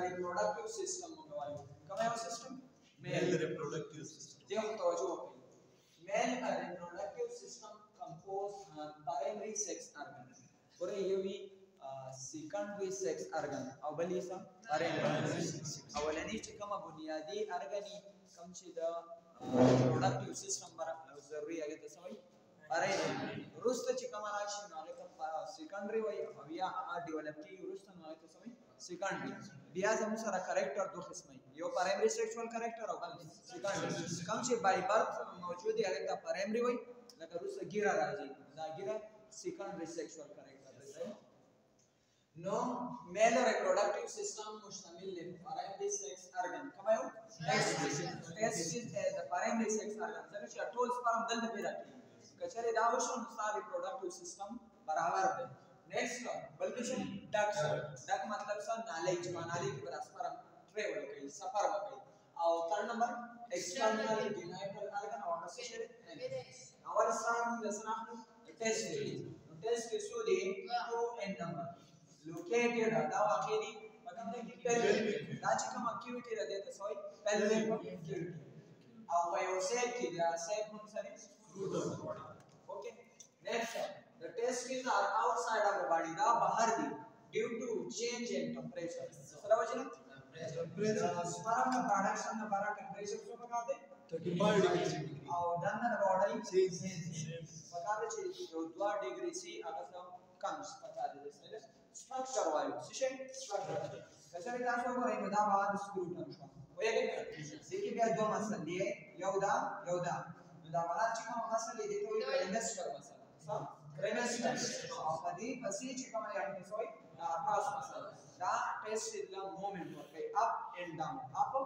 reproductive system होगा कम है वो system male reproductive system देखो तवज्जो male reproductive system composed primary sex organ और ये भी secondary sex organ أو बलीसा primary أولاني كم بنيادي organi كم شيء reproductive system برا ضروري أجد تسوي primary روستا كم راشي نالك secondary ويا أبيا develop की روستا نالك تسوي secondary बिया जमुन सारा character दो किस्म है यो primary sexual character होगा secondary कम से by birth मौजूद है अगर primary वही लगा रूस गिरा राजी ना गिरा secondary sexual character रहता है no male reproductive system मुश्तमिल है primary sex organ कम है testis is the primary sex organ जब कि total sperm दल पैदा की कचरे दावशों नुसार reproductive system बराबर है नेक्स्ट बल्कि से डक मतलब सा नाले नाले की बराबर ट्रेवल कई सफर कई और third number external genital organ और से our son lesson after test is so the 2 n number located da akiri मतलब कि pelvic दाची कम activity रहते तो सोई pelvic activity और वायोसेट की दा सेट कौन सा है okay next the testes are outside of the body da bahar di due to change in temperature सरा वजन temperature sperm का production का बारा temperature को बता दे 35 degree centigrade और डन द बॉडी बता दे जो 2 डिग्री सी अगर कम बता दे स्ट्रक्चर वाइज सिस्टम स्ट्रक्चर कैसे ट्रांसफर हो रही है दा बाद स्क्रूटन शो वो ये देखिए भी दो मसल लिए यौदा दा बाद चिकन मसल ये तो क्रेमेस्टर मसल सब क्रेमेस्टर और कदी पसी चिकन में यानी सोई दा पास मसल दा testis the moment work up and down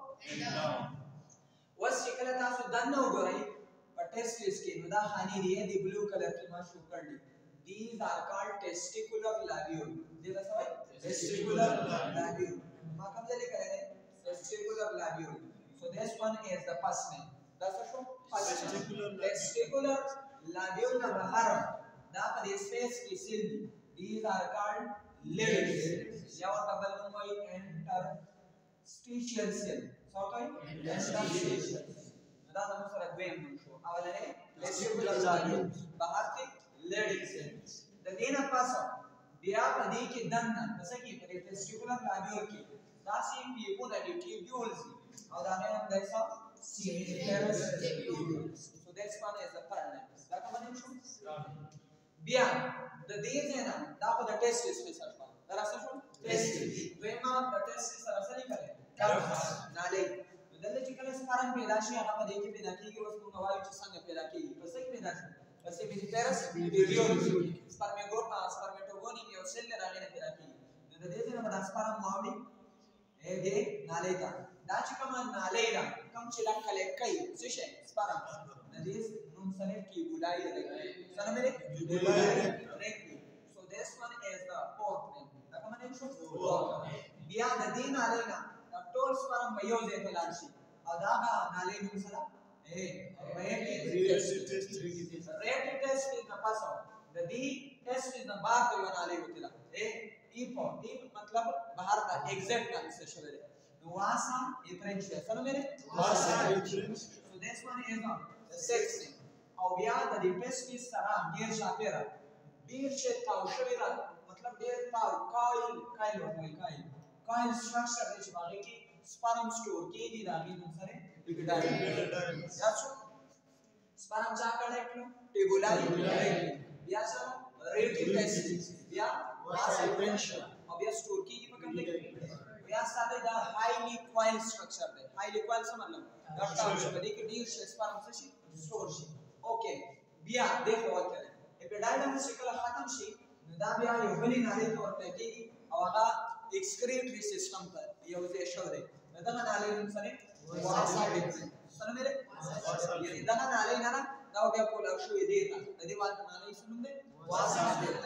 वस चिकन तासु दन हो गई पर टेस्ट इसके दा हानि दिए दी ब्लू कलर की मां शो कर दी these are called testicular labule देखा समझ testicular labule मां कब ले करेंगे testicular labule so this one is the first name that's a testicular labule का बाहर दा पर स्पेस की सील these are called lids या और कबल कोई interstitial cell so कोई interstitial दा हम सर द्वेम शो अवलने testicular labule बाहर के ladies the nena pasa biya padi ki danna जैसे कि testicular labule की दासी people that tubules और दाने हम देखा seminiferous tubules so this one is the parallel that का मतलब शो biya the these है ना दा को the testis में सर पा दरअसल शो testis वेमा the testis दरअसल ही करे नाले दल्ले चिकन स्पारम पैदा शी आना पदी की पैदा की वस्तु नवाई संग पैदा की वैसे ही पैदा वैसे विजिटर्स वीडियो स्पर्मेटोगोनी में सेल राने ने पैदा की न देते ना बड़ा स्पर्म मावली ए दे नालेता दाची कम नालेला कम चिला कले कई सिशे स्पर्म न दिस नुन सने की बुलाई दे सने मेरे बुलाई रेक्टी so this one is the fourth name द कम नेम शो बिया द दिन नालेला द टोल स्पर्म मयोजे तलाशी अदागा नाले नुन सला rate test is the pass out the d test is the bar पे बना ले होती ला ए मतलब बाहर का एग्जैक्ट का से शब्द है वासा differential चलो मेरे वासा differential so this one is the sixth thing और बिया the test is सारा गियर शापेरा बीर से ताउशेरा मतलब देर ताउ काइल स्ट्रक्चर है बाकी की sperm store की दी दागी दूसरे यासो sperm चा कनेक्ट ट्यूबुलारी यासो रेटिव टेस्टिस या वासा डिफरेंशियल अब या स्टोर की पकड़ ले या सादे दा हाईली कॉइल स्ट्रक्चर है हाईली कॉइल से मतलब डॉट आउट बड़ी की डी sperm से स्टोर शी ओके बिया देखो what करें एपिडाइडम सिकल खत्म शी नदा बिया यो बली नाले तौर पे की अवागा एक्सक्रीटरी सिस्टम पर ये उसे शोर है नदा नाले सने वासा डिफरेंस सने मेरे ये दना नाले ना दाव क्या बोला शो ये देता नदी बात नाले सुनते वासा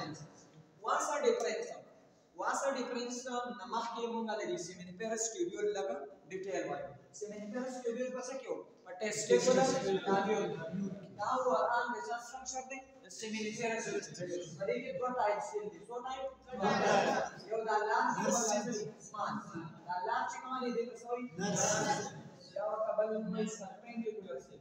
डिफरेंस नमक के मुंगा ले सेमिनिफेरस ट्यूब्यूल लगा डिटेल वाई सेमिनिफेरस ट्यूब्यूल पर से क्यों पर टेस्टिकुलर ट्यूब्यूल नाउ आराम में स्ट्रक्चर दे सेमिनिफेरस बड़ी के दो टाइप सेल दी सो टाइप यो द लार्ज स्पान द लार्ज باندې دې څه وایي یا ورته بل نوم یې سرپینډیکولر سیل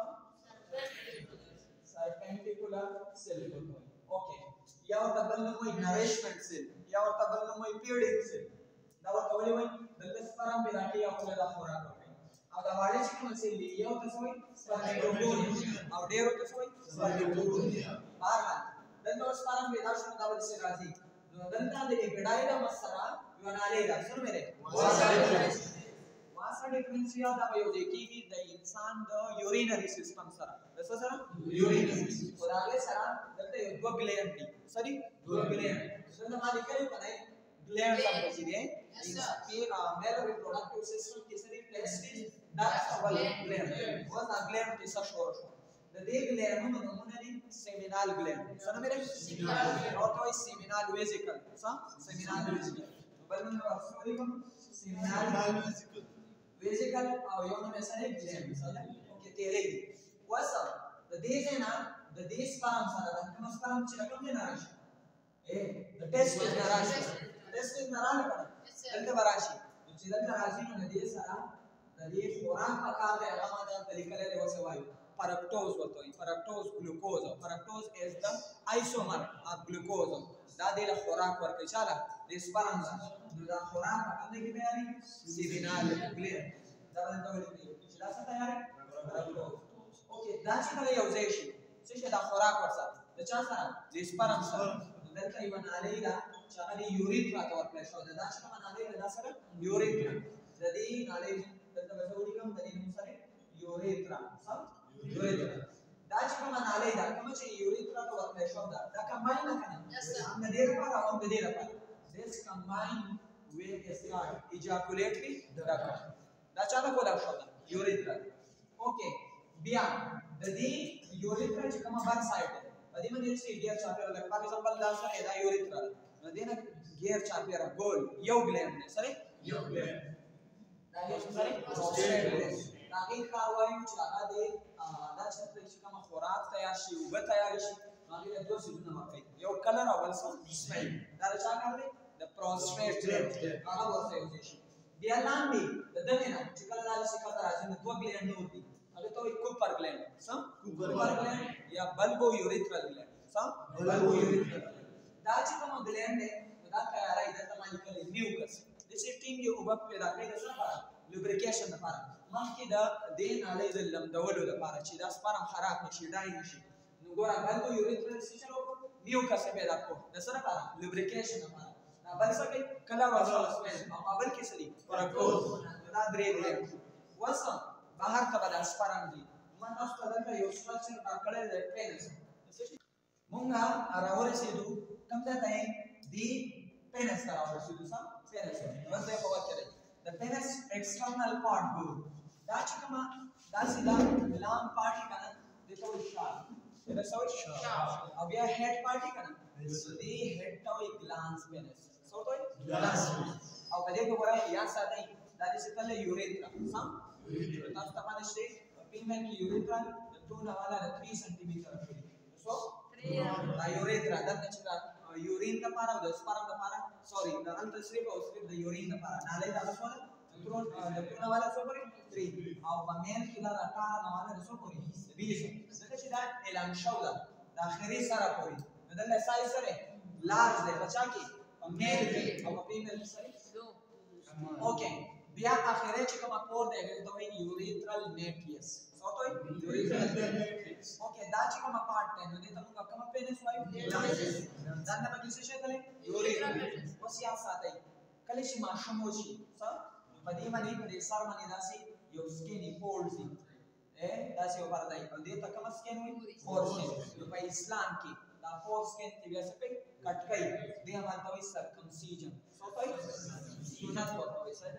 سرپینډیکولر سیل اوکې یا ورته بل نوم یې نریشمنټ سیل یا ورته بل نوم یې فیډینګ سیل دا ورته ولې وایي دلته سپرم به راټي او کله دا خوراک ورکوي او دا واړه چې کوم سیل دی یو څه وایي سپرمټوګونیا او ډېر څه وایي سپرمټوګونیا بهرحال دلته سپرم به دا شنو دا ولې راځي نو دلته د اګډایډا مسره یو نالې ده څه مې واسا ډیفرنسیا دا یو د کیږي د انسان د یورینری سیستم سره د څه سره یورینری سیستم راغله سره دلته یو دوه ګلینډ دي سړي دوه ګلینډ څنګه باندې کوي کنه ګلینډ هم پسی دي मेल रिप्रोडक्टिव सिस्टम किसरी place is that's our gland what the gland is a शोर द दे ग्लैंड नो नमूना दी सेमिनल ग्लैंड सना मेरे नॉट वाइज सेमिनल वेसिकल सा सेमिनल वेसिकल बलमन सॉरी कम सेमिनल वेसिकल और यो में सने ग्लैंड सना ओके तेरे वसा द दे है ना द दे स्पर्म सना द कम स्पर्म चिरकम ने नाराश ए द टेस्ट इज नाराश टेस्ट इज नाराश دلته براشي چې دلته راځي نو د دې سره د دې خوراک پکار دی هغه ماده د لیکلې دی وسه وایي فرکټوز ورته وایي فرکټوز ګلوکوز او فرکټوز از د آیسومر اف ګلوکوز دا د خوراک ورکوي چاله د سپرم نو دا خوراک په کومه کې بیانې سیمینال ګلیر دا ولته وایي چې دا څه تیارې فرکټوز اوکې دا چې کله یو ځای شي چې دا خوراک ورسره د چا سره د سپرم سره دلته یو نالۍ ده چې هغه یوریترا ته ورکړل شو دا چې کومه نالۍ ده دا سره یوریترا د دې نالۍ دلته به زه ولیکم د دې نوم سره یوریترا سم یوریترا دا چې کومه نالۍ ده کوم چې یوریترا ته ورکړل شو دا کمباین نه کنه د دې لپاره او د دې لپاره this combined with a start ejaculatory duct دا چا نه کولا شو دا یوریترا اوکې بیا د دې یوریترا چې کومه بر سایډ ده پدې باندې چې ګیر چاپیر لکه په ایگزامپل دا سره دا یوریترا نو دینه ګیر چاپیر ګول یو ګلینډ دی سره یو ګلینډ دا یو سره پروسټیټ دی دا کې کار وایي چې هغه دی دا چې کوم خوراک تیار شي او به تیار شي هغه د دوه سيزونه ورکړي یو کلر او بل څه سمیل دا چا کار دی د پروسټیټ دی هغه ورته یو شي بیا لاندې د دغه نه چې کله دا چې کله راځي نو دوه ګلینډ نور دي هغه ته کوپر ګلینډ سم کوپر ګلینډ یا بلبو یوریترال ګلینډ سم بلبو یوریترال دا چې کوم ګلینډ دی دا تیارای د تمام کلی میوکس د سیټینګ یو وب پیدا کوي د لپاره لوبریکیشن لپاره مخکې د دې نالۍ د لمدولو لپاره چې دا سپرم خراب نشي ډای نشي نو ګوره بلبو یوریترال سیچرو میوکس پیدا کو د سره لپاره لوبریکیشن لپاره دا بل څه کوي کلر او سمیل او بل کې سړي فرکټوز دا درې ګلینډ وسم بهر ته بل سپرم دي ما تاسو ته دلته یو سټرکچر راکړی دی پینس مونږه راورسېدو کوم ځای ته دی پینس ته راورسېدو سم پینس وځي په وخت کې د پینس ایکسټرنل پارت ګورو دا چې کومه دا سیدا لام پارت کنه د ته شاف دا څه شاف او بیا هډ پارت کنه دی هډ ته وی ګلانس پینس څه وایي ګلانس او په دې کې ورای یا ساتي دا چې تل یوریترا سم تاسو ته باندې شي فیمیل کی یوریترا د ټول حواله 3 سنټي میټر سو دا یوریترا د چې یورین لپاره او د سپرم لپاره سوري د انتسریب او سریب د یورین لپاره نالۍ د لپاره ټول د ټول حواله سو پرې 3 او په مېل کې دا 18 حواله سو پرې 20 ځکه چې دا اعلان شو دا د اخري سره پرې د سایز سره لارج دی بچا کې په مېل کې او په فیمیل سره اوکې بیا اخره چې کومه پور دی هغه ته وایي یوریترال نیټیس څه ته وایي یوریترال نیټیس اوکې دا چې کومه پارت دی نو دې ته موږ کومه پینس وایو دا نه پکې څه شي کله یوریترال اوس یا ساتي کله چې ماشوم وشي څه په دې باندې په دې سر باندې داسې یو سکینی فولډز دي داسې یو پرده دی دې ته کومه سکین وایي فور سکین نو په اسلام کې دا فور سکین کې بیا څه کوي کټ کوي دې هغه ته وایي سرکمسیجن څه وایي سنت ورته وایي څه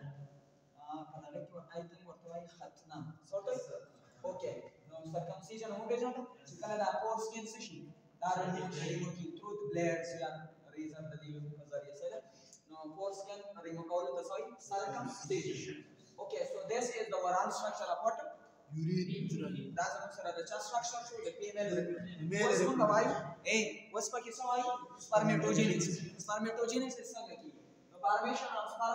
کنه کې آی تھنک ورته وایي ختنه څه اوکې نو سرکمسیجن هم به ځانو چې کله دا فور سکین څه شي دا ریمو کې تروت بلیډز یا ریزن د دې په ذریعہ سره نو فور سکین ریمو کول ته وایي سرکمسیجن اوکې سو this is the overall structure of what urethra دا څنګه سره د چا structure شو د فیمیل اوس موږ وایو اوس پکې څه وایي سپرمیټوجینیس څنګه کی the formation of sperm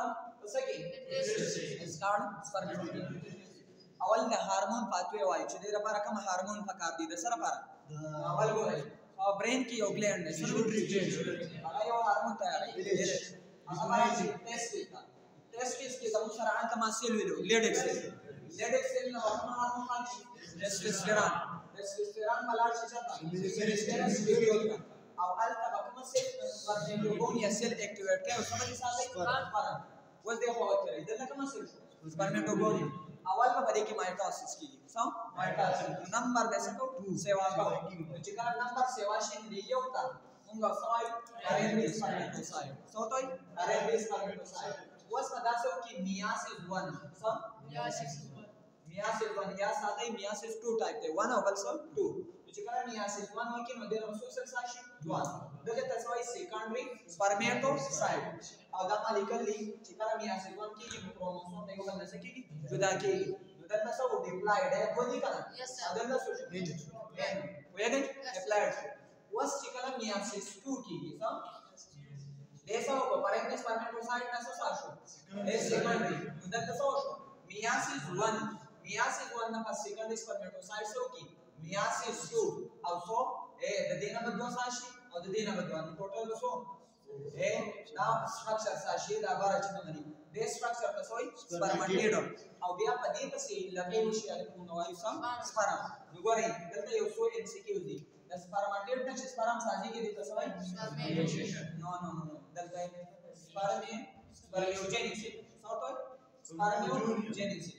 وسکی it's called spermatogenesis اول د هارمون پاتوي وایي چې د لپاره کوم هارمون پکار دي د سره لپاره اول ګورئ او برین کې یو ګلینډ دی هغه یو هارمون تیاروي هغه ټیسټس کې زموږ سره انت ماسل ویلو لیډکس سیل نو کوم هارمون باندې ټستوستيرون ملار شي چاته او الته کوم سیل سپرماتوګونیا سیل اکټیویټ کوي او سمجي ساتي ټرانسفر وز دی خو کوي دلته کوم سیل سپرماتوګونیا اول په دې کې مایټوسس کیږي سم مایټوسس نمبر به څه کو سیوا کو چې کله نمبر سیوا شي دی یو تا موږ سوای ارینډ سپرماتوسایت سوتای ارینډ سپرماتوسایت وس په داسو کې میاسس 1 سم میاسس 1 یا ساده میاسس 2 ټایپ دی 1 او بل څه 2 چې کله میاسس 1 وکړي نو د رسوسس راشي 1 دغه تاسوای سیکنډري سپرماتوسایت او دا مالیکل دی چې کله میاسس 1 کې یو کروموسوم دی یو بل څه کېږي جدا کېږي نو دلته څه ډیپلاید دی کولی کنه دلته څه شي ویګن ډیپلاید وس چې کله میاسس 2 کېږي سم دیسو کو پرېنه سپرماتوسایت نه څه شو سیکنډري نو دلته څه شو میاسس 1 نه پس سیکنډري سپرماتوسایت سو کی میاسس 2 او سو د دې نه بدو ساشي او د دې نه بدو نو ټوټل سو دا سټرکچر ساشي دا بار چې باندې د سټرکچر تاسو سپرماتیډ او بیا په دې پسې لکه وشي نو وایي سم سپرم نو ګورئ دلته یو سو ام سی کیو دي د سپرماتیډ ته چې سپرم سازي کې دي تاسو وایي نو دلته سپرمیوجینیسس سوټو سپرمیوجینیسس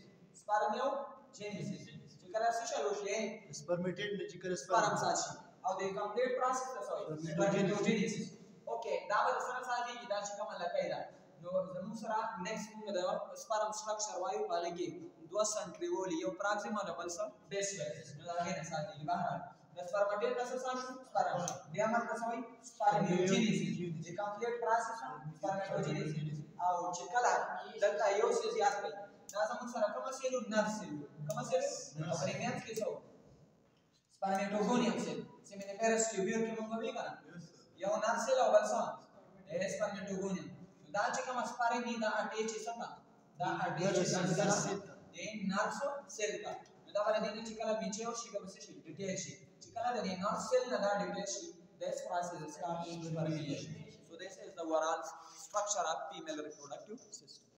چې کله څه شلو شي spermatid نه چې کله سپرم ساشي او د کمپلیټ پروسس تاسو وایي سپرمیوجینیسس اوکې دا به سره سازي کې دا چې کوم لکه دا نو زموږ سره نیکسټ موږ د سپرم سټرکچر وایو په لګي دوه سنټریول یو پراکسیما ډبل سم بیس نو دا نه ساتي بهر د سپرماتیډ تاسو ساتو سپرم بیا موږ تاسو وایي سپرمیوجینیسس د کمپلیټ پروسس سپرمیوجینیسس او چې کله دلته یو څه زیات وي دا زموږ سره کوم سیل نر سیل کوم سیل او پریمینس کې څو سپرماتوګونیم سیل سیمینیفرس ټیوبیول کې موږ وی کنه یو نر سیل او بل څه سپرماتوګونیم دا چې کوم سپارې دي دا اټیچ ستا دا اټیچ ستا د نر سیل کا دا باندې چې کله میچه او شي به څه شي ډیټیل شي چې کله د نر سیل نه دا ډیټیل شي this process is called spermation. So this is the overall structure of female reproductive system.